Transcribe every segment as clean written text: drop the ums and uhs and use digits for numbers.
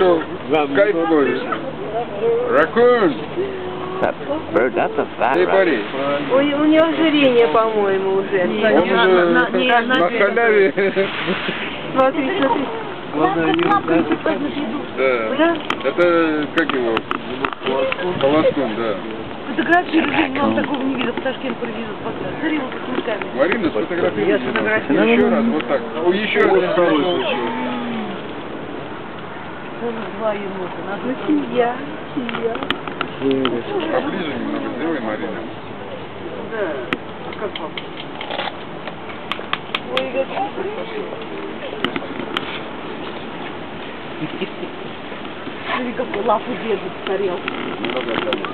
Кайф ловишь. Ракун! That's a fat Эй, rat. Борис. Ой, у него ожирение, по-моему, уже. Он уже на халяве. Смотри, смотри. Да. Это как его? Полоскун, да. Фотографировали, он такого не видел, в Ташкент привезут пока. Смотри, вот такими камерами. Марина, сфотографируй. Еще раз, вот так. О, еще раз. Два енота. Надо Семья, семья. Поближе немного сделай, Марина. Да. А как вам? Ой, как Смотри, какой лапу держит в тарелке. Немного отдалить.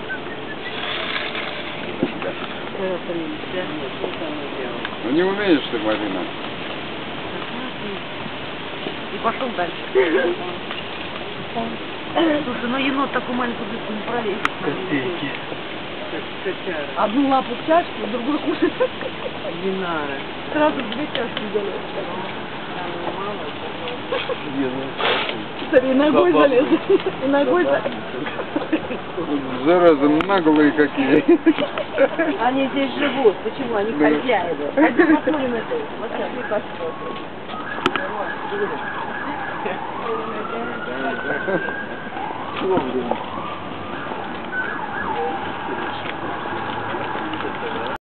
Ну не умеешь ты, Марина. И пошел дальше. Слушай, ну енот такую маленькую дырку не пролезет. Копейки. Одну лапу в чашку, другую кушает. не надо. Сразу две чашки залез. Смотри, ногой залез. И ногой залез. Зараза, наглые какие. Они здесь живут. Почему? Они хозяева. Пойдем посмотрим это. Вот так, посмотрим.